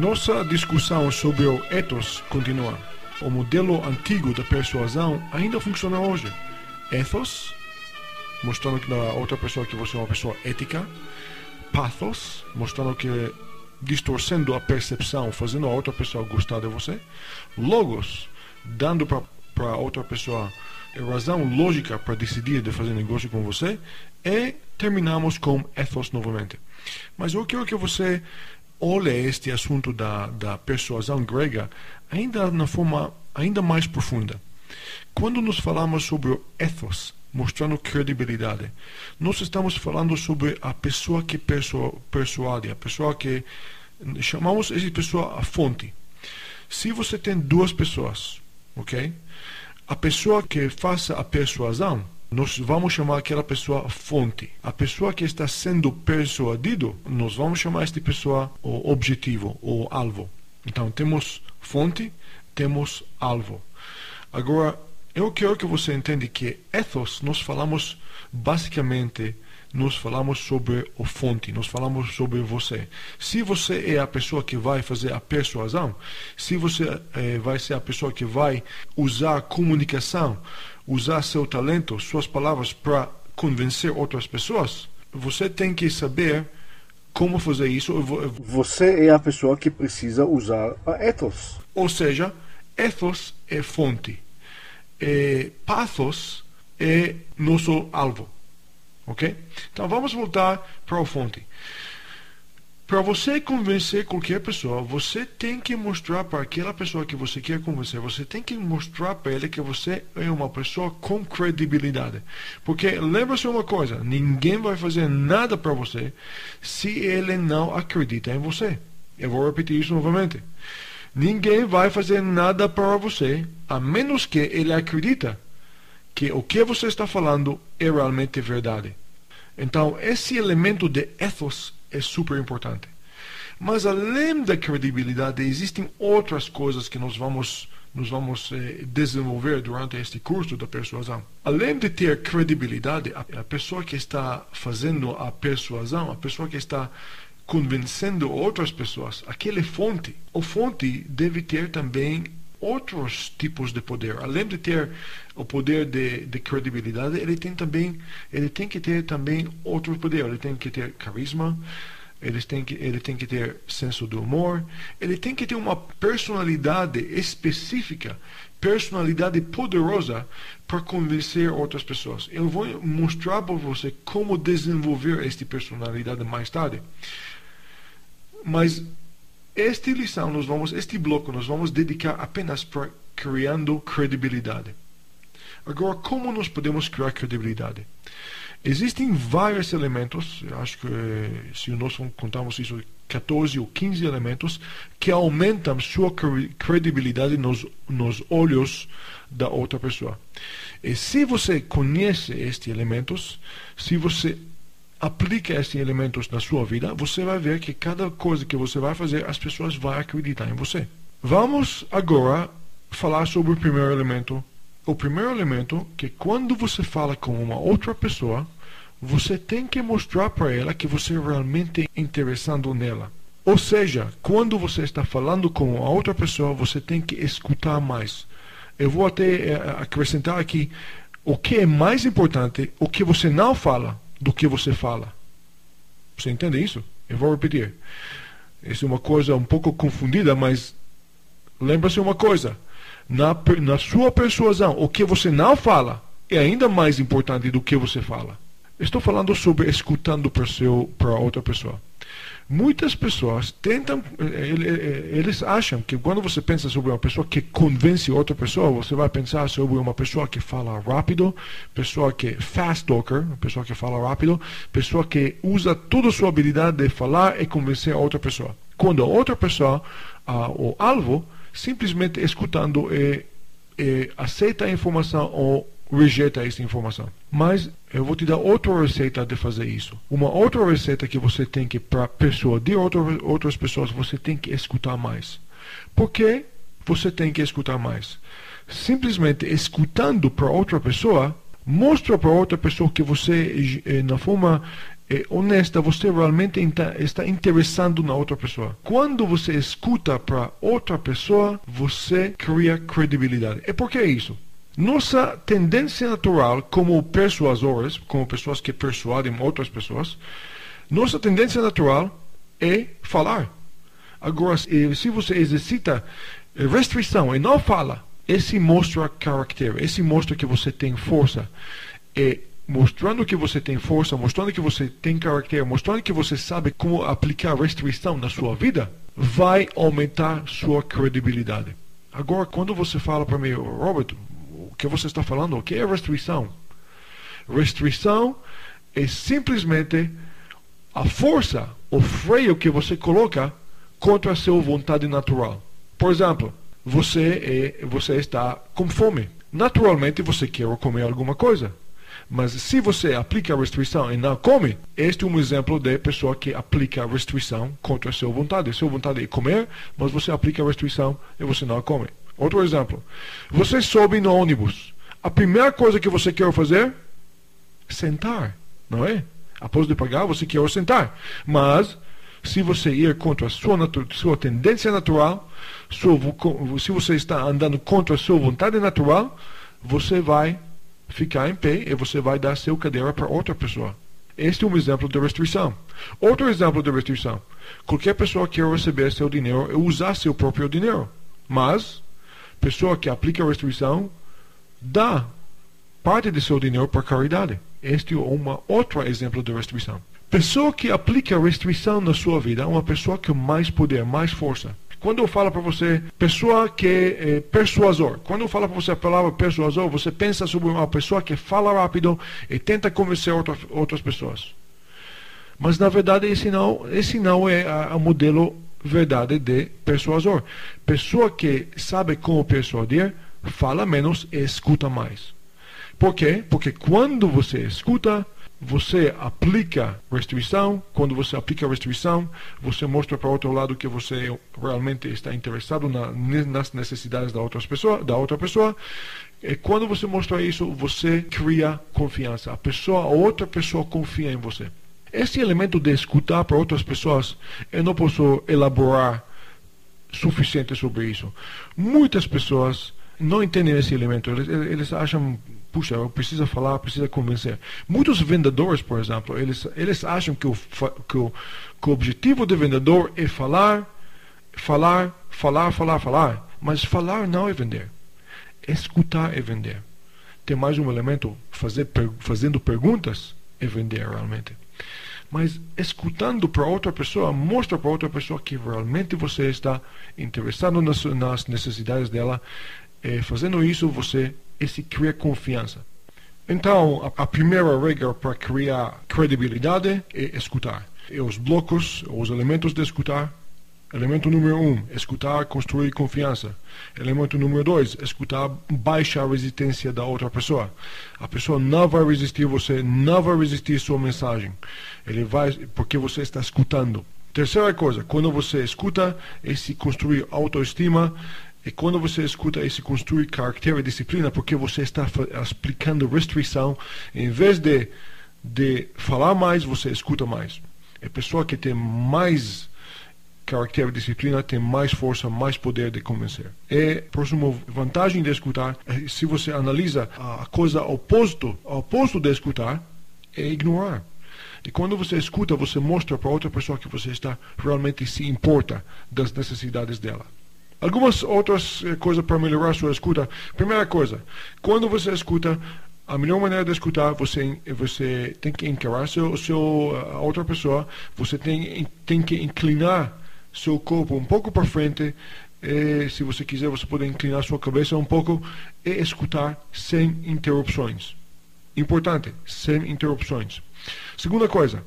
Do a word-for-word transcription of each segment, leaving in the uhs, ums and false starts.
Nossa discussão sobre o ethos continua. O modelo antigo da persuasão ainda funciona hoje. Ethos, mostrando que a outra pessoa que você é uma pessoa ética. Pathos, mostrando que distorcendo a percepção, fazendo a outra pessoa gostar de você. Logos, dando para a outra pessoa razão lógica para decidir de fazer negócio com você. E terminamos com ethos novamente. Mas eu quero que você olhe este assunto da, da persuasão grega ainda na forma ainda mais profunda. Quando nós falamos sobre o ethos, mostrando credibilidade, nós estamos falando sobre a pessoa que persu persuade, a pessoa que chamamos essa pessoa a fonte. Se você tem duas pessoas, ok? A pessoa que faça a persuasão, nós vamos chamar aquela pessoa fonte. A pessoa que está sendo persuadido, nós vamos chamar esta pessoa o objetivo, o alvo. Então, temos fonte, temos alvo. Agora, eu quero que você entenda que ethos, nós falamos basicamente, nós falamos sobre o fonte, nós falamos sobre você. Se você é a pessoa que vai fazer a persuasão, se você eh, vai ser a pessoa que vai usar comunicação, usar seu talento, suas palavras para convencer outras pessoas, você tem que saber como fazer isso. Você é a pessoa que precisa usar a ethos. Ou seja, ethos é fonte. E pathos é nosso alvo. Ok? Então vamos voltar para a fonte. Para você convencer qualquer pessoa, você tem que mostrar para aquela pessoa que você quer convencer, você tem que mostrar para ele que você é uma pessoa com credibilidade. Porque lembra-se uma coisa, ninguém vai fazer nada para você se ele não acredita em você. Eu vou repetir isso novamente. Ninguém vai fazer nada para você, a menos que ele acredita que o que você está falando é realmente verdade. Então, esse elemento de ethos é super importante. Mas além da credibilidade, existem outras coisas que nós vamos, nós vamos eh, desenvolver durante este curso da persuasão. Além de ter credibilidade, a, a pessoa que está fazendo a persuasão, a pessoa que está convencendo outras pessoas, aquele fonte, o fonte deve ter também outros tipos de poder. Além de ter o poder de, de credibilidade, ele tem também, ele tem que ter também outro poder. Ele tem que ter carisma, ele tem que, ele tem que ter senso do humor, ele tem que ter uma personalidade específica, personalidade poderosa para convencer outras pessoas. Eu vou mostrar para você como desenvolver esta personalidade mais tarde. Mas esta lição, nós vamos, este bloco, nós vamos dedicar apenas para criando credibilidade. Agora, como nós podemos criar credibilidade? Existem vários elementos, acho que se nós contamos isso, quatorze ou quinze elementos, que aumentam sua credibilidade nos, nos olhos da outra pessoa. E se você conhece estes elementos, se você aplica esses elementos na sua vida, você vai ver que cada coisa que você vai fazer, as pessoas vão acreditar em você. Vamos agora falar sobre o primeiro elemento. O primeiro elemento é que quando você fala com uma outra pessoa, você tem que mostrar para ela que você é realmente interessado nela. Ou seja, quando você está falando com a outra pessoa, você tem que escutar mais. Eu vou até acrescentar aqui o que é mais importante, o que você não fala, do que você fala. Você entende isso? Eu vou repetir. Isso é uma coisa um pouco confundida, mas lembra-se uma coisa. Na, na sua persuasão, o que você não fala é ainda mais importante do que você fala. Estou falando sobre escutando para outra pessoa. Muitas pessoas tentam, eles acham que quando você pensa sobre uma pessoa que convence outra pessoa, você vai pensar sobre uma pessoa que fala rápido, pessoa que é fast talker, pessoa que fala rápido, pessoa que usa toda a sua habilidade de falar e convencer a outra pessoa. Quando a outra pessoa, uh, o alvo, simplesmente escutando e, e aceita a informação ou rejeita essa informação. Mas eu vou te dar outra receita de fazer isso. Uma outra receita que você tem que, para persuadir outra, outras pessoas, você tem que escutar mais. Por que você tem que escutar mais? Simplesmente escutando para outra pessoa, mostra para outra pessoa que você, na forma é honesta, você realmente está interessando na outra pessoa. Quando você escuta para outra pessoa, você cria credibilidade. E por que isso? Nossa tendência natural como persuasores, como pessoas que persuadem outras pessoas, nossa tendência natural é falar. Agora, se você exercita restrição e não fala, esse mostra caráter, esse mostra que você tem força. E mostrando que você tem força, mostrando que você tem caráter, mostrando que você sabe como aplicar restrição na sua vida, vai aumentar sua credibilidade. Agora, quando você fala para mim, Robert, o que você está falando? O que é restrição? Restrição é simplesmente a força, o freio que você coloca contra a sua vontade natural. Por exemplo, você, é, você está com fome. Naturalmente você quer comer alguma coisa. Mas se você aplica a restrição e não come, este é um exemplo de pessoa que aplica a restrição contra a sua vontade. A sua vontade é comer, mas você aplica a restrição e você não come. Outro exemplo. Você sobe no ônibus. A primeira coisa que você quer fazer? Sentar, não é? Após de pagar, você quer sentar. Mas, se você ir contra a sua, sua tendência natural, sua, se você está andando contra a sua vontade natural, você vai ficar em pé e você vai dar seu cadeira para outra pessoa. Este é um exemplo de restrição. Outro exemplo de restrição. Qualquer pessoa quer receber seu dinheiro e usar seu próprio dinheiro. Mas, pessoa que aplica a restrição, dá parte de seu dinheiro para caridade. Este é um outro exemplo de restrição. Pessoa que aplica restrição na sua vida é uma pessoa com mais poder, mais força. Quando eu falo para você, pessoa que é persuasor, quando eu falo para você a palavra persuasor, você pensa sobre uma pessoa que fala rápido e tenta convencer outra, outras pessoas. Mas na verdade esse não, esse não é o modelo verdade de persuasor. Pessoa que sabe como persuadir, fala menos e escuta mais. Por quê? Porque quando você escuta, você aplica restrição. Quando você aplica restrição, você mostra para o outro lado que você realmente está interessado na, nas necessidades da outra pessoa, da outra pessoa. E quando você mostra isso, você cria confiança. A pessoa, a outra pessoa confia em você. Esse elemento de escutar para outras pessoas, eu não posso elaborar suficiente sobre isso. Muitas pessoas não entendem esse elemento. Eles, eles acham, puxa, eu preciso falar, preciso convencer. Muitos vendedores, por exemplo, eles, eles acham que o, que, o, que o objetivo do vendedor é falar, falar, falar, falar, falar. Mas falar não é vender. Escutar é vender. Tem mais um elemento, fazer, fazendo perguntas é vender realmente. Mas escutando para outra pessoa, mostra para outra pessoa que realmente você está interessado nas, nas necessidades dela. E fazendo isso, você esse cria confiança. Então, a, a primeira regra para criar credibilidade é escutar. E os blocos, os elementos de escutar. Elemento número um, escutar, construir confiança. Elemento número dois, escutar, baixa a resistência da outra pessoa. A pessoa não vai resistir você, não vai resistir sua mensagem. Ele vai, porque você está escutando. Terceira coisa, quando você escuta, esse construir autoestima. E quando você escuta esse construir caráter e disciplina, porque você está aplicando restrição, em vez de, de falar mais, você escuta mais. A pessoa que tem mais caráter e disciplina tem mais força, mais poder de convencer. E a próxima vantagem de escutar, se você analisa a coisa oposto, o oposto de escutar, é ignorar. E quando você escuta, você mostra para outra pessoa que você está realmente se importa das necessidades dela. Algumas outras coisas para melhorar sua escuta. Primeira coisa, quando você escuta, a melhor maneira de escutar, você, você tem que encarar seu, seu, a outra pessoa, você tem, tem que inclinar seu corpo um pouco para frente, e, se você quiser, você pode inclinar sua cabeça um pouco e escutar sem interrupções. Importante, sem interrupções. Segunda coisa,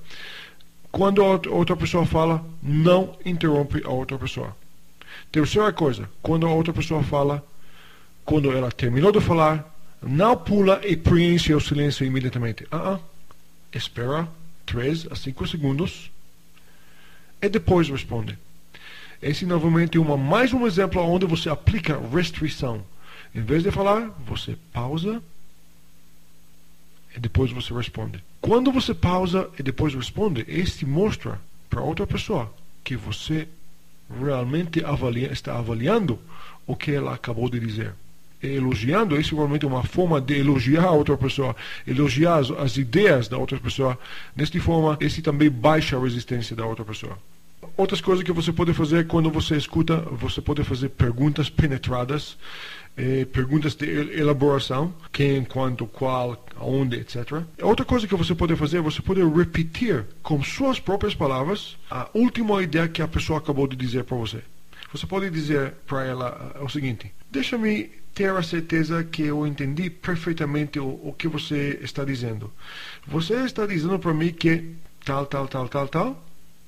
quando a outra pessoa fala, não interrompe a outra pessoa. Terceira coisa, quando a outra pessoa fala, quando ela terminou de falar, não pula e preenche o silêncio imediatamente. Ah, uh-uh. Espera três a cinco segundos e depois responde. Esse novamente é uma, mais um exemplo onde você aplica restrição. Em vez de falar, você pausa e depois você responde. Quando você pausa e depois responde, este mostra para outra pessoa que você realmente avalia, está avaliando o que ela acabou de dizer. E elogiando, isso é realmente uma forma de elogiar a outra pessoa, elogiar as, as ideias da outra pessoa. Desta forma, esse também baixa a resistência da outra pessoa. Outras coisas que você pode fazer quando você escuta, você pode fazer perguntas penetradas, eh, perguntas de elaboração, quem, quanto, qual, aonde, etcétera. Outra coisa que você pode fazer, você pode repetir com suas próprias palavras a última ideia que a pessoa acabou de dizer para você. Você pode dizer para ela o seguinte: deixa-me ter a certeza que eu entendi perfeitamente o, o que você está dizendo. Você está dizendo para mim que tal, tal, tal, tal, tal.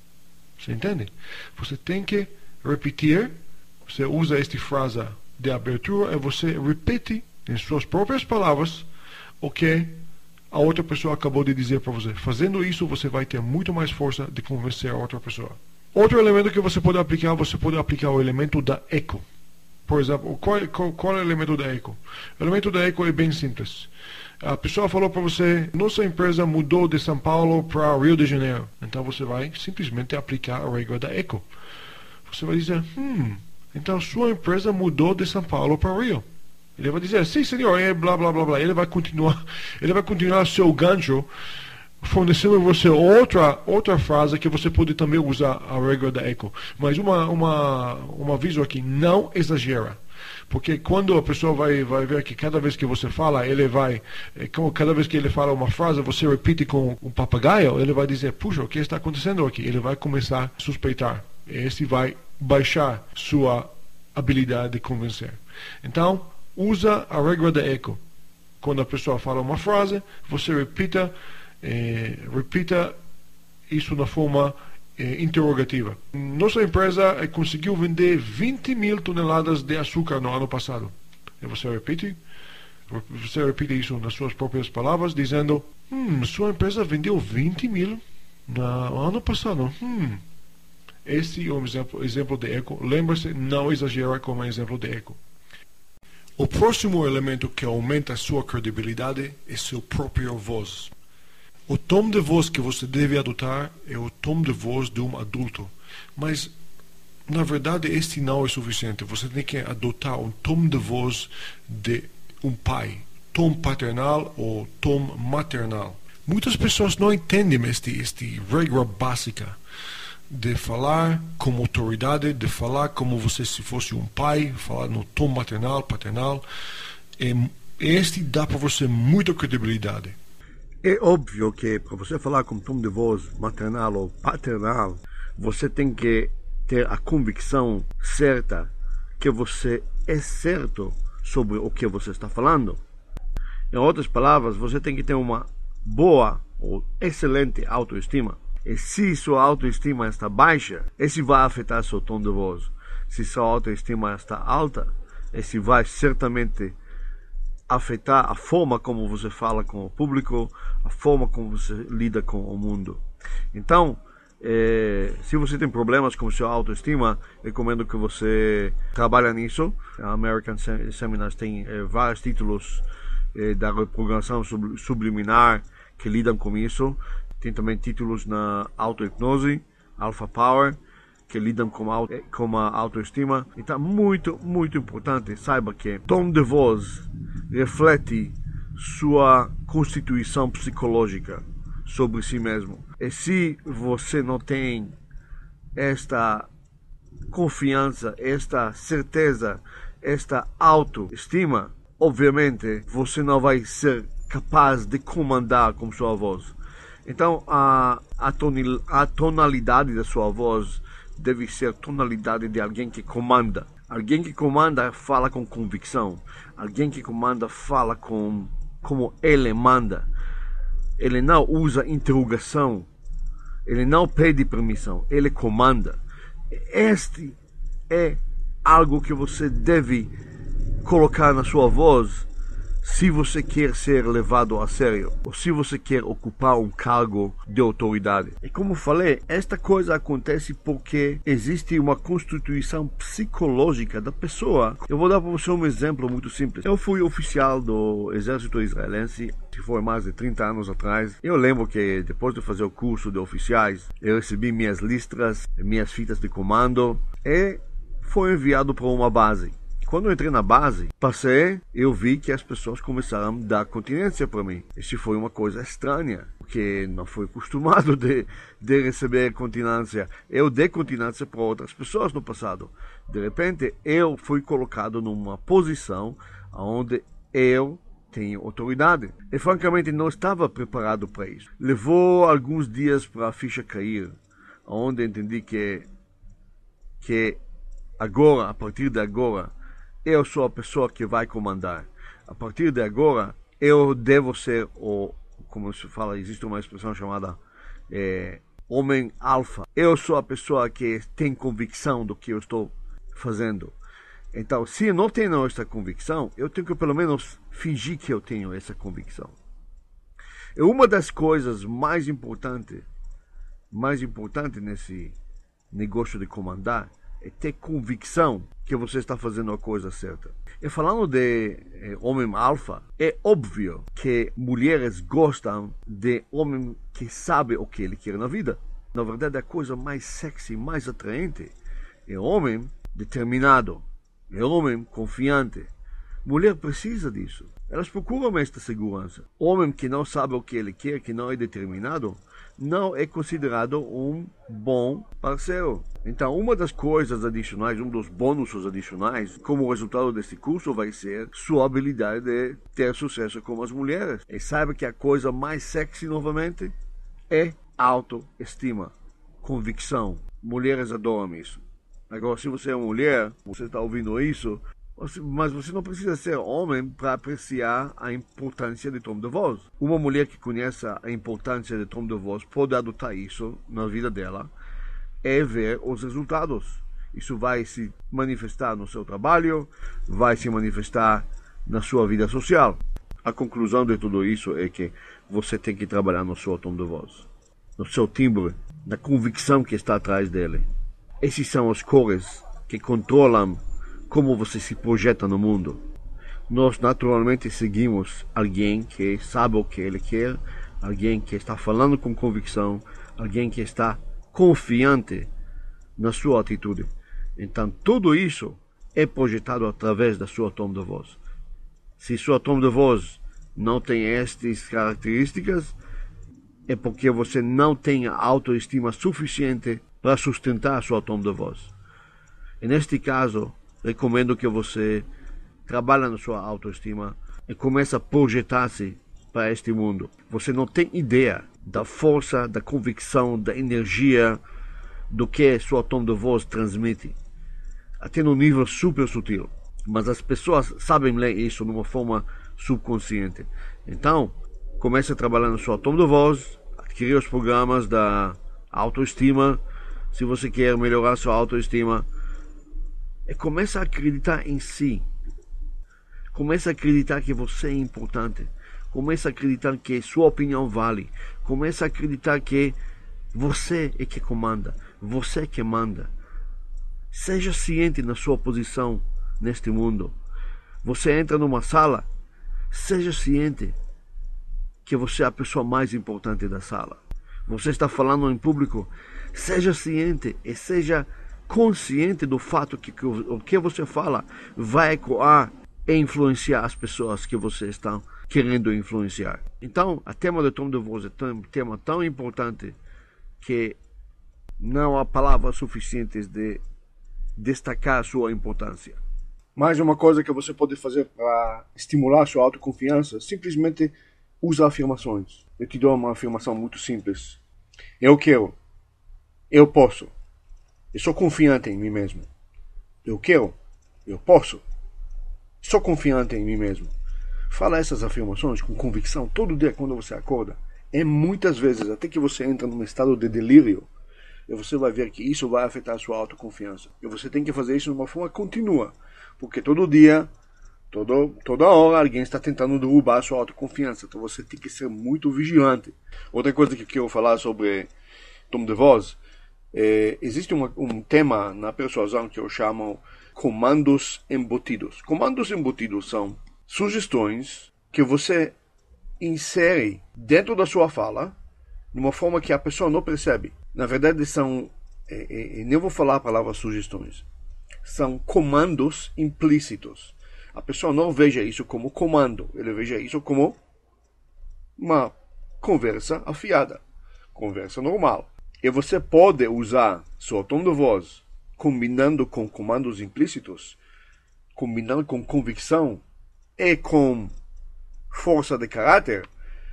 Você entende? Você tem que repetir. Você usa esta frase de abertura e você repete em suas próprias palavras o que a outra pessoa acabou de dizer para você. Fazendo isso, você vai ter muito mais força de convencer a outra pessoa. Outro elemento que você pode aplicar, você pode aplicar o elemento da eco. Por exemplo, qual, qual, qual é o elemento da eco? O elemento da eco é bem simples. A pessoa falou para você: nossa empresa mudou de São Paulo para Rio de Janeiro. Então você vai simplesmente aplicar a regra da eco. Você vai dizer: hum, então sua empresa mudou de São Paulo para Rio. Ele vai dizer: sim, senhor, é blá blá blá blá. Ele vai continuar, ele vai continuar seu gancho, fornecendo você outra outra frase que você pode também usar a regra da eco. Mas uma uma um aviso aqui: não exagera. Porque quando a pessoa vai, vai ver que cada vez que você fala, ele vai, cada vez que ele fala uma frase, você repete com um papagaio, ele vai dizer: puxa, o que está acontecendo aqui? Ele vai começar a suspeitar. Esse vai baixar sua habilidade de convencer. Então, usa a regra da eco. Quando a pessoa fala uma frase, você repita, eh, repita isso na forma interrogativa. Nossa empresa conseguiu vender vinte mil toneladas de açúcar no ano passado. E você repite, você repite isso nas suas próprias palavras, dizendo: hum, sua empresa vendeu vinte mil no ano passado. Hum. Esse é um exemplo, exemplo de eco. Lembre-se, não exagera como exemplo de eco. O próximo elemento que aumenta a sua credibilidade é seu próprio voz. O tom de voz que você deve adotar é o tom de voz de um adulto. Mas, na verdade, este não é suficiente. Você tem que adotar um tom de voz de um pai. Tom paternal ou tom maternal. Muitas pessoas não entendem este, este regra básica de falar com autoridade, de falar como você se fosse um pai, falar no tom maternal, paternal. E este dá para você muita credibilidade. É óbvio que para você falar com tom de voz maternal ou paternal, você tem que ter a convicção certa que você é certo sobre o que você está falando. Em outras palavras, você tem que ter uma boa ou excelente autoestima. E se sua autoestima está baixa, esse vai afetar seu tom de voz. Se sua autoestima está alta, esse vai certamente afetar a forma como você fala com o público, a forma como você lida com o mundo. Então, eh, se você tem problemas com sua autoestima, recomendo que você trabalhe nisso. A American Seminars tem eh, vários títulos eh, da reprogramação subliminar que lidam com isso. Tem também títulos na autohipnose, Alpha Power, que lidam com, auto, com a autoestima. Então, muito, muito importante, saiba que tom de voz reflete sua constituição psicológica sobre si mesmo. E se você não tem esta confiança, esta certeza, esta autoestima, obviamente você não vai ser capaz de comandar com sua voz. Então a, a, tonil, a tonalidade da sua voz deve ser a tonalidade de alguém que comanda. Alguém que comanda fala com convicção. Alguém que comanda fala com como ele manda. Ele não usa interrogação. Ele não pede permissão. Ele comanda. Este é algo que você deve colocar na sua voz se você quer ser levado a sério, ou se você quer ocupar um cargo de autoridade. E como falei, esta coisa acontece porque existe uma constituição psicológica da pessoa. Eu vou dar para você um exemplo muito simples. Eu fui oficial do exército israelense, que foi mais de trinta anos atrás. Eu lembro que depois de fazer o curso de oficiais, eu recebi minhas listras, minhas fitas de comando e foi enviado para uma base. Quando eu entrei na base, passei, eu vi que as pessoas começaram a dar continência para mim. Isso foi uma coisa estranha, porque não fui acostumado de, de receber continência. Eu dei continência para outras pessoas no passado. De repente, eu fui colocado numa posição onde eu tenho autoridade. E francamente, não estava preparado para isso. Levou alguns dias para a ficha cair, onde entendi que, que agora, a partir de agora, eu sou a pessoa que vai comandar. A partir de agora, eu devo ser o, como se fala, existe uma expressão chamada é, homem alfa. Eu sou a pessoa que tem convicção do que eu estou fazendo. Então, se eu não tenho essa convicção, eu tenho que pelo menos fingir que eu tenho essa convicção. E uma das coisas mais importantes, mais importante nesse negócio de comandar, é ter convicção que você está fazendo a coisa certa. E falando de eh, homem alfa, é óbvio que mulheres gostam de homem que sabe o que ele quer na vida. Na verdade, a coisa mais sexy, mais atraente é homem determinado, é homem confiante. Mulher precisa disso. Elas procuram esta segurança. Homem que não sabe o que ele quer, que não é determinado, não é considerado um bom parceiro. Então, uma das coisas adicionais, um dos bônus adicionais, como resultado desse curso, vai ser sua habilidade de ter sucesso com as mulheres. E saiba que a coisa mais sexy, novamente, é autoestima, convicção. Mulheres adoram isso. Agora, se você é uma mulher, você está ouvindo isso, mas você não precisa ser homem para apreciar a importância de tom de voz. Uma mulher que conhece a importância de tom de voz pode adotar isso na vida dela e ver os resultados. Isso vai se manifestar no seu trabalho, vai se manifestar na sua vida social. A conclusão de tudo isso é que você tem que trabalhar no seu tom de voz, no seu timbre, na convicção que está atrás dele. Esses são as cores que controlam como você se projeta no mundo. Nós naturalmente seguimos alguém que sabe o que ele quer, alguém que está falando com convicção, alguém que está confiante na sua atitude. Então tudo isso é projetado através da sua tom de voz. Se sua tom de voz não tem estas características, é porque você não tem a autoestima suficiente para sustentar a sua tom de voz. E neste caso, recomendo que você trabalhe na sua autoestima e comece a projetar-se para este mundo. Você não tem ideia da força, da convicção, da energia, do que sua tom de voz transmite. Até num nível super sutil. Mas as pessoas sabem ler isso de uma forma subconsciente. Então, comece a trabalhar na sua tom de voz, adquirir os programas da autoestima, se você quer melhorar sua autoestima. E começa a acreditar em si. Começa a acreditar que você é importante. Começa a acreditar que sua opinião vale. Começa a acreditar que você é que comanda. Você é que manda. Seja ciente na sua posição neste mundo. Você entra numa sala, seja ciente que você é a pessoa mais importante da sala. Você está falando em público, seja ciente e seja consciente do fato que, que o, o que você fala vai ecoar e influenciar as pessoas que você está querendo influenciar. Então, o tema do tom de voz é um tema tão importante que não há palavras suficientes de destacar a sua importância. Mais uma coisa que você pode fazer para estimular a sua autoconfiança, simplesmente usa afirmações. Eu te dou uma afirmação muito simples. Eu quero. Eu posso. Eu sou confiante em mim mesmo. Eu quero. Eu posso. Sou confiante em mim mesmo. Fala essas afirmações com convicção todo dia quando você acorda. E muitas vezes, até que você entra num estado de delírio, e você vai ver que isso vai afetar a sua autoconfiança. E você tem que fazer isso de uma forma contínua. Porque todo dia Todo, toda hora alguém está tentando derrubar a sua autoconfiança. Então você tem que ser muito vigilante. Outra coisa que eu quero falar sobre tom de voz. É, existe uma, um tema na persuasão que eu chamo comandos embutidos. Comandos embutidos são sugestões que você insere dentro da sua fala de uma forma que a pessoa não percebe. Na verdade, são, é, é, nem vou falar a palavra sugestões, são comandos implícitos. A pessoa não veja isso como comando, ele veja isso como uma conversa afiada, conversa normal. E você pode usar seu tom de voz combinando com comandos implícitos, combinando com convicção e com força de caráter,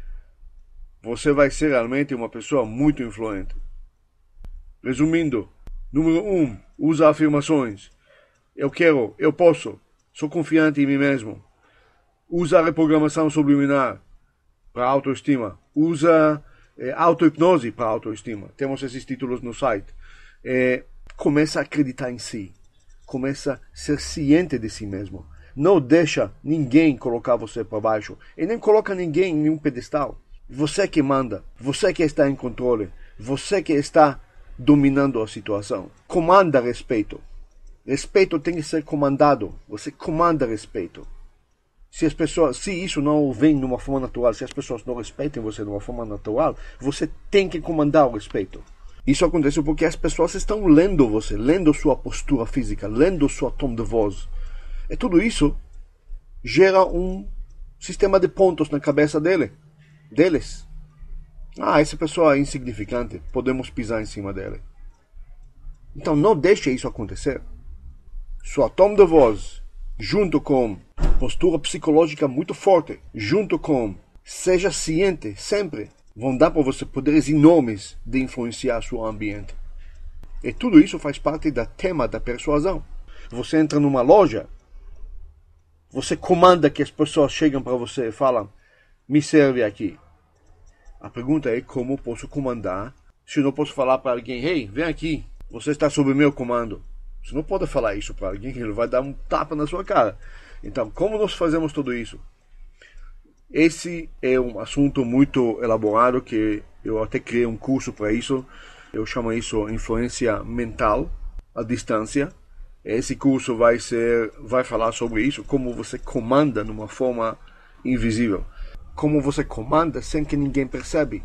você vai ser realmente uma pessoa muito influente. Resumindo, número um, usa afirmações. Eu quero, eu posso, sou confiante em mim mesmo. Usa a reprogramação subliminar para autoestima. Usa é, auto-hipnose para autoestima. Temos esses títulos no site. É, começa a acreditar em si. Começa a ser ciente de si mesmo. Não deixa ninguém colocar você para baixo. E nem coloca ninguém em nenhum pedestal. Você que manda. Você que está em controle. Você que está dominando a situação. Comanda respeito. Respeito tem que ser comandado. Você comanda respeito. Se as pessoas, se isso não vem de uma forma natural, se as pessoas não respeitam você de uma forma natural, você tem que comandar o respeito. Isso acontece porque as pessoas estão lendo você, lendo sua postura física, lendo sua tom de voz. E tudo isso gera um sistema de pontos na cabeça dele, deles. Ah, essa pessoa é insignificante, podemos pisar em cima dele. Então não deixe isso acontecer. Sua tom de voz, junto com postura psicológica muito forte, junto com seja ciente sempre, vão dar para você poderes enormes de influenciar seu ambiente. E tudo isso faz parte do tema da persuasão. Você entra numa loja, você comanda que as pessoas chegam para você e falam, me serve aqui. A pergunta é como posso comandar se eu não posso falar para alguém, hey, vem aqui, você está sob meu comando. Você não pode falar isso para alguém que ele vai dar um tapa na sua cara. Então, como nós fazemos tudo isso? Esse é um assunto muito elaborado que eu até criei um curso para isso. Eu chamo isso influência mental à distância. Esse curso vai ser, vai falar sobre isso, como você comanda de uma forma invisível. Como você comanda sem que ninguém percebe.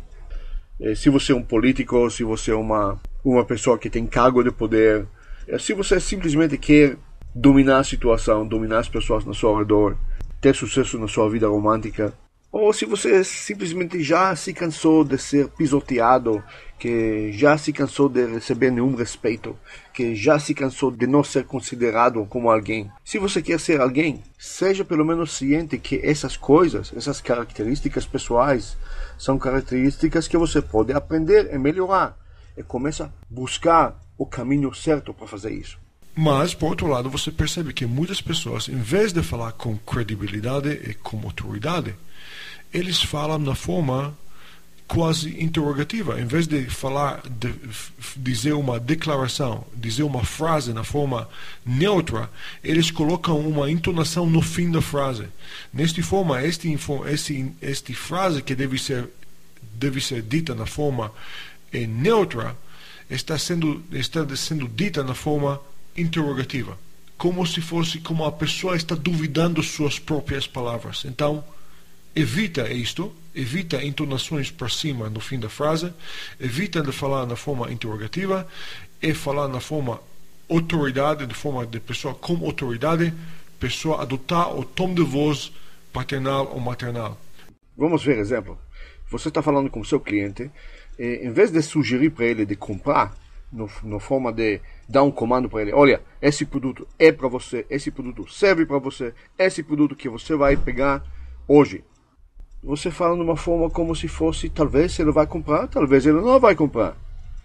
Se você é um político, se você é uma, uma pessoa que tem cargo de poder, se você simplesmente quer dominar a situação, dominar as pessoas ao seu redor, ter sucesso na sua vida romântica, ou se você simplesmente já se cansou de ser pisoteado, que já se cansou de receber nenhum respeito, que já se cansou de não ser considerado como alguém. Se você quer ser alguém, seja pelo menos ciente que essas coisas, essas características pessoais, são características que você pode aprender e melhorar. E começa a buscar o caminho certo para fazer isso. Mas, por outro lado, você percebe que muitas pessoas, em vez de falar com credibilidade e com autoridade, eles falam na forma quase interrogativa. Em vez de falar, de dizer uma declaração, dizer uma frase na forma neutra, eles colocam uma entonação no fim da frase. Nesta forma, este, este, este frase que deve ser, deve ser dita na forma eh, neutra, está sendo, está sendo dita na forma interrogativa, como se fosse como a pessoa está duvidando suas próprias palavras. Então, evita isto, evita entonações para cima no fim da frase, evita de falar na forma interrogativa e falar na forma autoridade, de forma de pessoa com autoridade, pessoa adotar o tom de voz paternal ou maternal. Vamos ver exemplo. Você está falando com o seu cliente, e, em vez de sugerir para ele de comprar, no, no forma de dar um comando para ele, olha, esse produto é para você, esse produto serve para você, esse produto que você vai pegar hoje. Você fala de uma forma como se fosse, talvez ele vai comprar, talvez ele não vai comprar.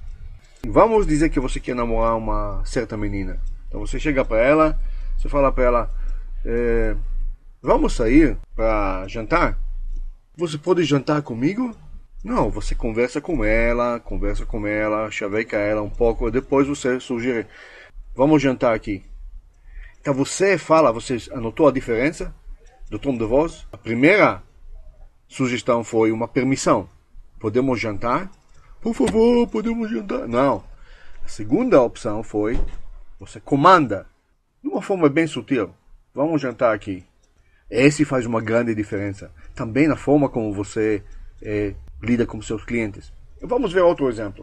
Vamos dizer que você quer namorar uma certa menina. Então você chega para ela, você fala para ela, é, vamos sair para jantar? Você pode jantar comigo? Não, você conversa com ela, conversa com ela, chaveca ela um pouco, depois você sugere, vamos jantar aqui. Então você fala, você anotou a diferença do tom de voz? A primeira sugestão foi uma permissão. Podemos jantar? Por favor, podemos jantar? Não. A segunda opção foi, você comanda, de uma forma bem sutil. Vamos jantar aqui. Esse faz uma grande diferença. Também na forma como você é, lida com seus clientes. Vamos ver outro exemplo.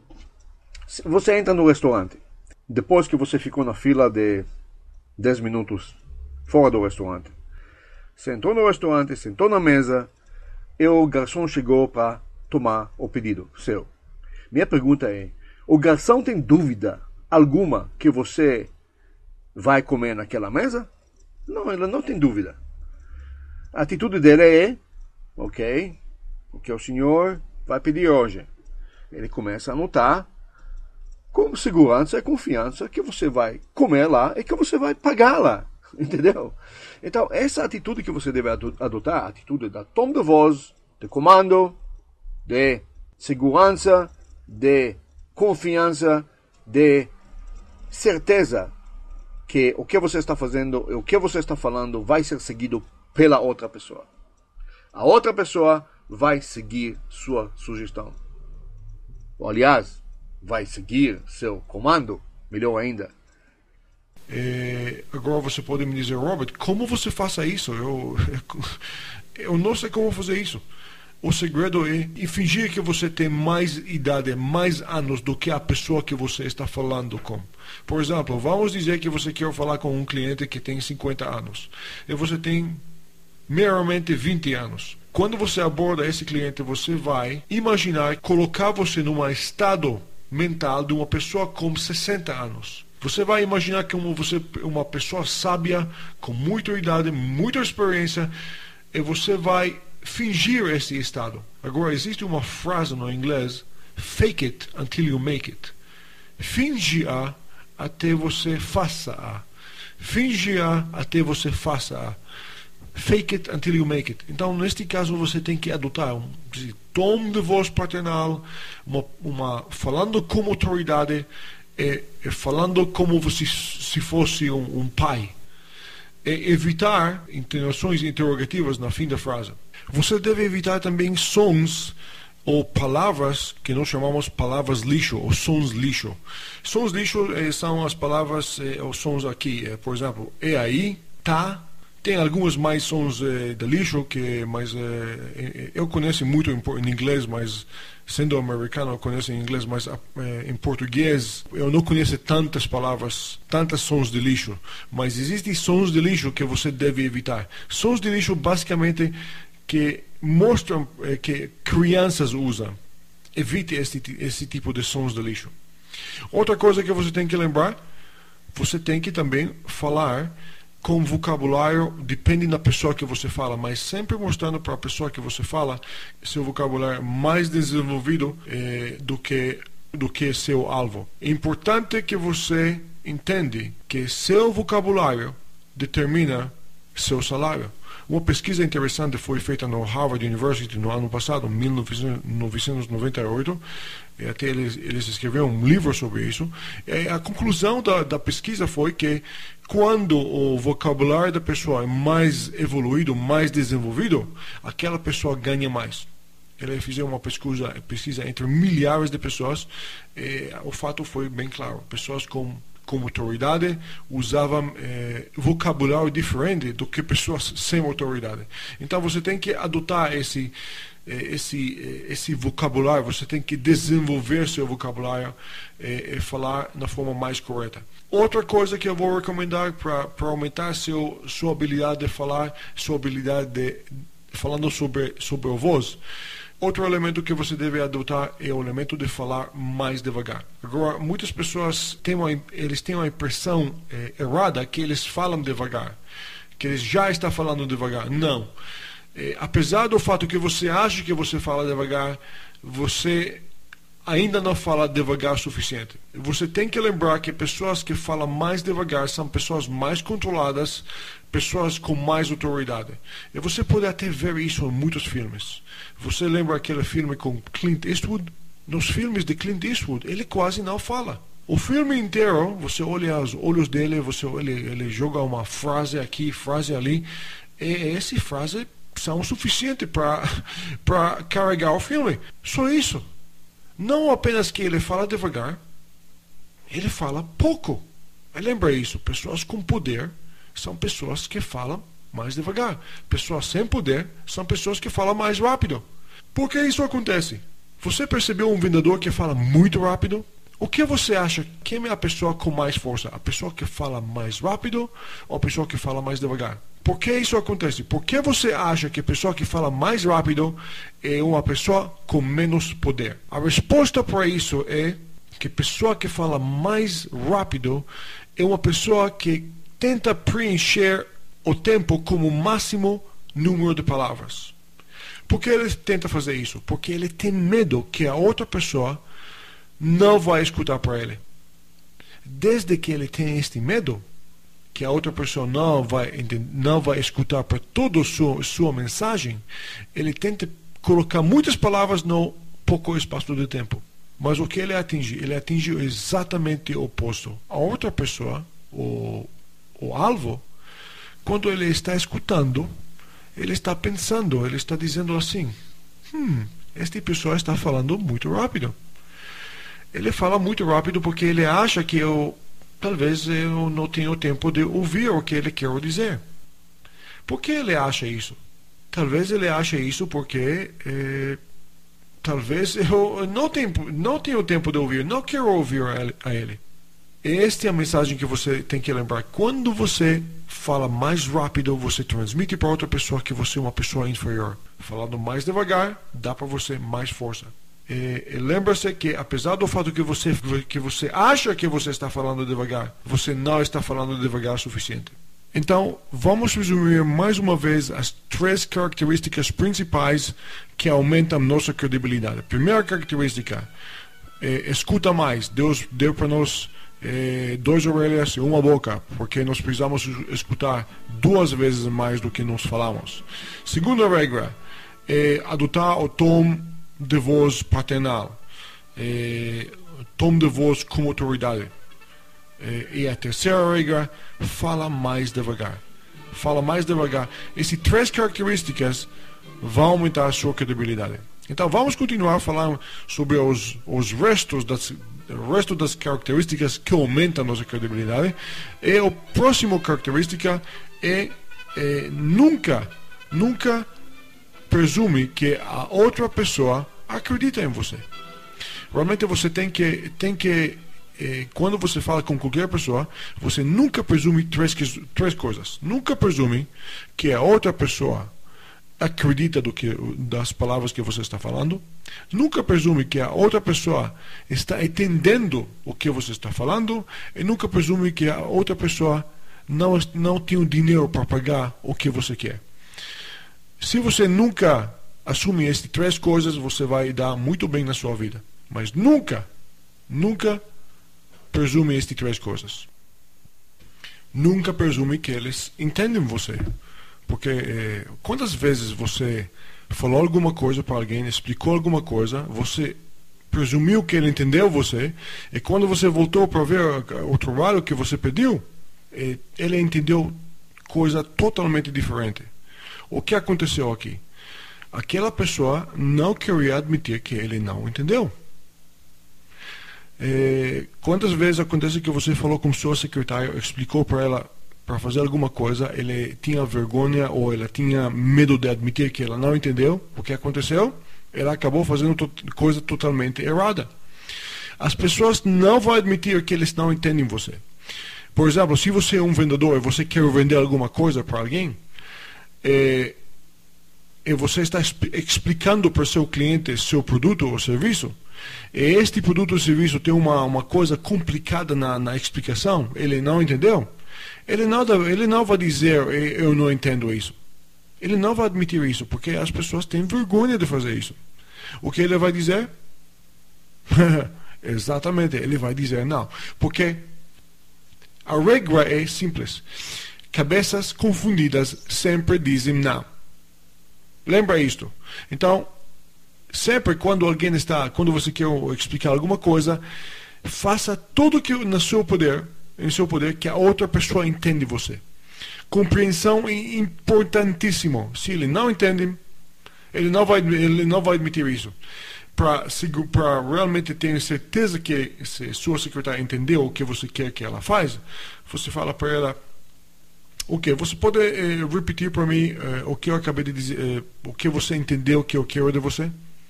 Você entra no restaurante. Depois que você ficou na fila de dez minutos fora do restaurante. Você entrou no restaurante, sentou na mesa e o garçom chegou para tomar o pedido seu. Minha pergunta é, o garçom tem dúvida alguma que você vai comer naquela mesa? Não, ele não tem dúvida. A atitude dele é, ok, o que o senhor vai pedir hoje. Ele começa a anotar com segurança e confiança que você vai comer lá e que você vai pagar lá. Entendeu? Então, essa atitude que você deve adotar, a atitude da tom de voz, de comando, de segurança, de confiança, de certeza que o que você está fazendo e o que você está falando vai ser seguido pela outra pessoa. A outra pessoa vai seguir sua sugestão. Ou, aliás, vai seguir seu comando, melhor ainda. É, agora você pode me dizer, Robert, como você faça isso? Eu, eu não sei como fazer isso. O segredo é fingir que você tem mais idade, mais anos do que a pessoa que você está falando com. Por exemplo, vamos dizer que você quer falar com um cliente que tem cinquenta anos e você tem meramente vinte anos. Quando você aborda esse cliente, você vai imaginar colocar você num estado mental de uma pessoa com sessenta anos. Você vai imaginar como você uma pessoa sábia, com muita idade, muita experiência, e você vai fingir esse estado. Agora, existe uma frase no inglês, fake it until you make it. Finge-a até você faça-a. Finge-a até você faça-a. Fake it until you make it. Então, neste caso, você tem que adotar um tom de voz paternal, uma, uma, falando como autoridade, e, e falando como você, se fosse um, um pai. E evitar entonações interrogativas na fim da frase. Você deve evitar também sons ou palavras que nós chamamos palavras lixo ou sons lixo. Sons lixo eh, são as palavras eh, ou sons aqui, eh, por exemplo, é aí, tá. Tem alguns mais sons eh, de lixo que, mas eh, eu conheço muito em, em inglês, mas sendo americano eu conheço em inglês, mas eh, em português eu não conheço tantas palavras, tantas sons de lixo. Mas existem sons de lixo que você deve evitar. Sons de lixo basicamente que mostram eh, que crianças usam. Evite esse, esse tipo de sons de lixo. Outra coisa que você tem que lembrar, você tem que também falar com vocabulário, depende da pessoa que você fala, mas sempre mostrando para a pessoa que você fala seu vocabulário mais desenvolvido eh, do que do que seu alvo. É importante que você entenda que seu vocabulário determina seu salário. Uma pesquisa interessante foi feita no Harvard University no ano passado, mil novecentos e noventa e oito, e até eles, eles escreveram um livro sobre isso. E a conclusão da, da pesquisa foi que quando o vocabulário da pessoa é mais evoluído, mais desenvolvido, aquela pessoa ganha mais. Eles fizeram uma pesquisa, pesquisa entre milhares de pessoas e o fato foi bem claro. Pessoas com como autoridade usavam eh, vocabulário diferente do que pessoas sem autoridade. Então você tem que adotar esse eh, esse eh, esse vocabulário, você tem que desenvolver seu vocabulário eh, e falar na forma mais correta. Outra coisa que eu vou recomendar para para aumentar seu sua habilidade de falar, sua habilidade de falando sobre sobre a voz. Outro elemento que você deve adotar é o elemento de falar mais devagar. Agora, muitas pessoas têm uma, eles têm uma impressão eh, errada que eles falam devagar, que eles já estão falando devagar. Não. Eh, apesar do fato que você acha que você fala devagar, você ainda não fala devagar o suficiente. Você tem que lembrar que pessoas que falam mais devagar são pessoas mais controladas, pessoas com mais autoridade. E você pode até ver isso em muitos filmes. Você lembra aquele filme com Clint Eastwood? Nos filmes de Clint Eastwood, ele quase não fala. O filme inteiro, você olha os olhos dele, você ele, ele joga uma frase aqui, frase ali, e essa frase são suficiente para para carregar o filme. Só isso. Não apenas que ele fala devagar, ele fala pouco. Lembra isso, pessoas com poder são pessoas que falam mais devagar. Pessoas sem poder são pessoas que falam mais rápido. Por que isso acontece? Você percebeu um vendedor que fala muito rápido? O que você acha? Quem é a pessoa com mais força? A pessoa que fala mais rápido ou a pessoa que fala mais devagar? Por que isso acontece? Por que você acha que a pessoa que fala mais rápido é uma pessoa com menos poder? A resposta para isso é que a pessoa que fala mais rápido é uma pessoa que tenta preencher o tempo como máximo número de palavras. Por que ele tenta fazer isso? Porque ele tem medo que a outra pessoa não vai escutar para ele. Desde que ele tem este medo, que a outra pessoa não vai, não vai escutar para toda a sua, sua mensagem, ele tenta colocar muitas palavras no pouco espaço de tempo. Mas o que ele atinge? Ele atinge exatamente o oposto. A outra pessoa, o, o alvo, quando ele está escutando, ele está pensando, ele está dizendo assim, hum, esta pessoa está falando muito rápido. Ele fala muito rápido porque ele acha que eu, talvez eu não tenho tempo de ouvir o que ele quer dizer. Por que ele acha isso? Talvez ele ache isso porque eh, talvez eu não tenho, não tenho tempo de ouvir, não quero ouvir a ele. Esta é a mensagem que você tem que lembrar. Quando você fala mais rápido, você transmite para outra pessoa que você é uma pessoa inferior. Falando mais devagar, dá para você mais força. E, e lembra-se que apesar do fato que você, que você acha que você está falando devagar, você não está falando devagar o suficiente. Então, vamos resumir mais uma vez as três características principais que aumentam nossa credibilidade. Primeira característica, é, escuta mais. Deus deu para nós é, duas orelhas e uma boca, porque nós precisamos escutar duas vezes mais do que nós falamos. Segunda regra, é adotar o tom de voz paternal, é, tom de voz com autoridade. É, e a terceira regra, fala mais devagar. Fala mais devagar. Essas três características vão aumentar a sua credibilidade. Então vamos continuar falando sobre os, os restos das, o resto das características que aumentam a nossa credibilidade. E a próxima característica é, é nunca, nunca presume que a outra pessoa acredita em você. Realmente você tem que, tem que eh, quando você fala com qualquer pessoa, você nunca presume três, três coisas. Nunca presume que a outra pessoa acredita do que, das palavras que você está falando. Nunca presume que a outra pessoa está entendendo o que você está falando. E nunca presume que a outra pessoa não, não tem o dinheiro para pagar o que você quer. Se você nunca assume estas três coisas, você vai dar muito bem na sua vida. Mas nunca, nunca presume estas três coisas. Nunca presume que eles entendem você. Porque eh, quantas vezes você falou alguma coisa para alguém, explicou alguma coisa, você presumiu que ele entendeu você, e quando você voltou para ver o trabalho que você pediu, eh, ele entendeu coisa totalmente diferente. O que aconteceu aqui? Aquela pessoa não queria admitir que ele não entendeu. É, quantas vezes acontece que você falou com sua secretária, explicou para ela para fazer alguma coisa, ele tinha vergonha ou ela tinha medo de admitir que ela não entendeu? O que aconteceu? Ela acabou fazendo to- coisa totalmente errada. As pessoas não vão admitir que eles não entendem você. Por exemplo, se você é um vendedor e você quer vender alguma coisa para alguém, é, e você está explicando para o seu cliente seu produto ou serviço, e este produto ou serviço tem uma, uma coisa complicada na, na explicação, ele não entendeu, ele não, ele não vai dizer, eu não entendo isso. Ele não vai admitir isso, porque as pessoas têm vergonha de fazer isso. O que ele vai dizer? Exatamente, ele vai dizer não. Porque a regra é simples. Cabeças confundidas sempre dizem não. Lembra isto? Então, sempre quando alguém está, quando você quer explicar alguma coisa, faça tudo que no seu poder, em seu poder, que a outra pessoa entende você. Compreensão é importantíssimo. Se ele não entende, ele não vai, ele não vai admitir isso. Para realmente ter certeza que se sua secretária entendeu o que você quer que ela faz, você fala para ela: ok, você pode eh, repetir para mim eh, o que eu acabei de dizer, eh, o que você entendeu que eu quero de você?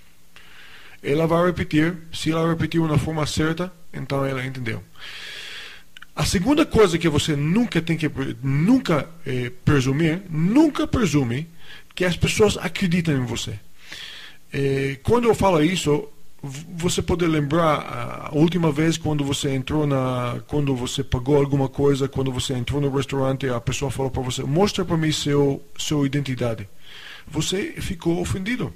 Ela vai repetir. Se ela repetiu na forma certa, então ela entendeu. A segunda coisa que você nunca tem que nunca eh, presumir, nunca presume que as pessoas acreditam em você. Eh, quando eu falo isso, você pode lembrar a última vez quando você entrou na, quando você pagou alguma coisa, quando você entrou no restaurante, a pessoa falou para você: mostra para mim seu sua identidade. Você ficou ofendido.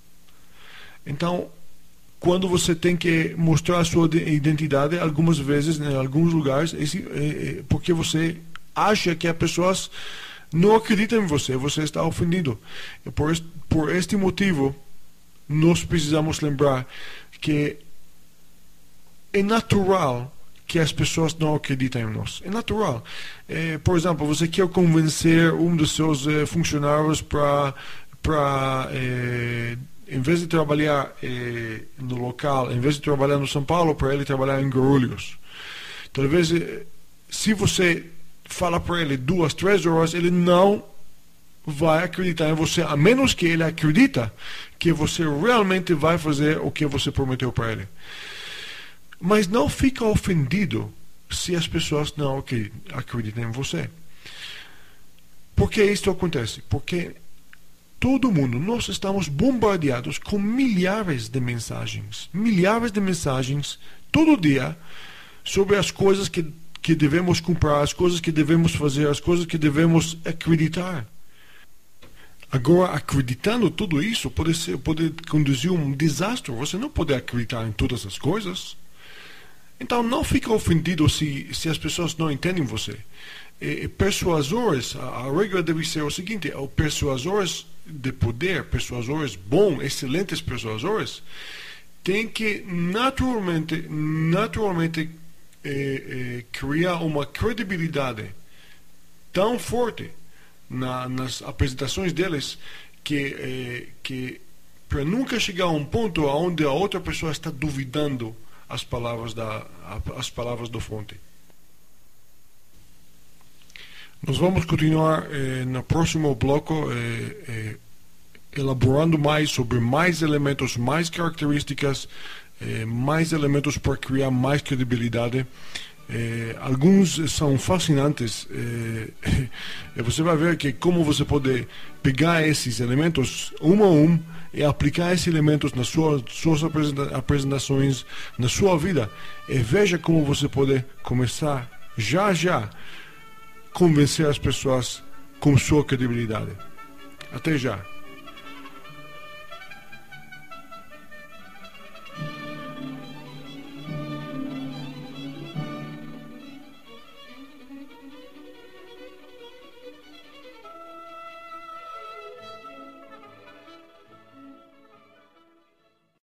Então, quando você tem que mostrar a sua identidade, algumas vezes, em alguns lugares, esse, é, porque você acha que as pessoas não acreditam em você, você está ofendido. E por, este, por este motivo, nós precisamos lembrar que é natural que as pessoas não acreditem em nós. É natural. É, por exemplo, você quer convencer um dos seus é, funcionários para... para é, em vez de trabalhar eh, no local, em vez de trabalhar no São Paulo, para ele trabalhar em Guarulhos. Talvez, eh, se você fala para ele duas, três horas, ele não vai acreditar em você, a menos que ele acredita que você realmente vai fazer o que você prometeu para ele. Mas não fica ofendido se as pessoas não acreditam em você. Por que isso acontece? Porque todo mundo, nós estamos bombardeados com milhares de mensagens, milhares de mensagens todo dia sobre as coisas que, que devemos comprar, as coisas que devemos fazer, as coisas que devemos acreditar. Agora, acreditando tudo isso pode, ser, pode conduzir a um desastre. Você não pode acreditar em todas as coisas. Então, não fica ofendido se, se as pessoas não entendem você. E, persuasores, a, a regra deve ser o seguinte: persuasores de poder, persuasores bons, excelentes persuasores, têm que naturalmente, naturalmente eh, eh, criar uma credibilidade tão forte na, nas apresentações deles que, eh, que para nunca chegar a um ponto onde a outra pessoa está duvidando as palavras da, as palavras da fonte. Nós vamos continuar eh, no próximo bloco eh, eh, elaborando mais sobre mais elementos, mais características, eh, mais elementos para criar mais credibilidade. Eh, alguns são fascinantes. Eh, você vai ver que como você pode pegar esses elementos um a um e aplicar esses elementos nas suas, suas apresentações, na sua vida. E veja como você pode começar já já convencer as pessoas com sua credibilidade. Até já.